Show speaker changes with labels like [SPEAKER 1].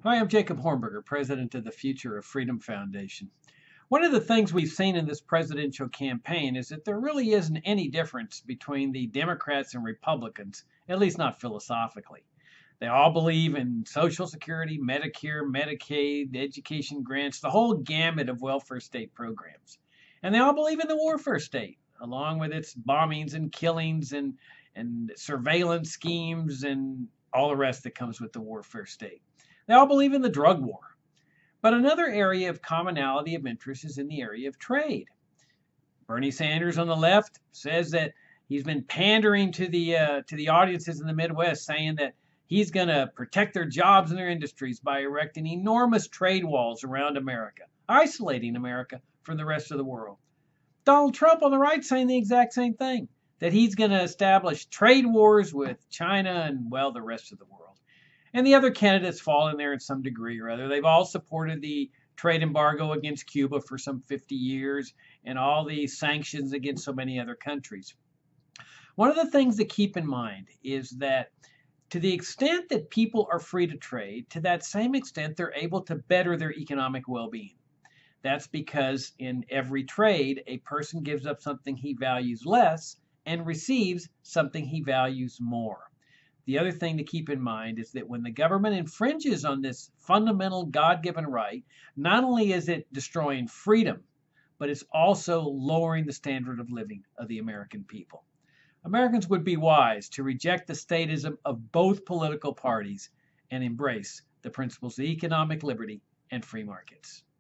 [SPEAKER 1] Hi, I'm Jacob Hornberger, president of the Future of Freedom Foundation. One of the things we've seen in this presidential campaign is that there really isn't any difference between the Democrats and Republicans, at least not philosophically. They all believe in Social Security, Medicare, Medicaid, education grants, the whole gamut of welfare state programs. And they all believe in the warfare state, along with its bombings and killings and surveillance schemes and all the rest that comes with the warfare state. They all believe in the drug war. But another area of commonality of interest is in the area of trade. Bernie Sanders on the left says that he's been pandering to the audiences in the Midwest, saying that he's going to protect their jobs and their industries by erecting enormous trade walls around America, isolating America from the rest of the world. Donald Trump on the right saying the exact same thing, that he's going to establish trade wars with China and, well, the rest of the world. And the other candidates fall in there in some degree or other. They've all supported the trade embargo against Cuba for some 50 years and all the sanctions against so many other countries. One of the things to keep in mind is that to the extent that people are free to trade, to that same extent, they're able to better their economic well-being. That's because in every trade, a person gives up something he values less and receives something he values more. The other thing to keep in mind is that when the government infringes on this fundamental God-given right, not only is it destroying freedom, but it's also lowering the standard of living of the American people. Americans would be wise to reject the statism of both political parties and embrace the principles of economic liberty and free markets.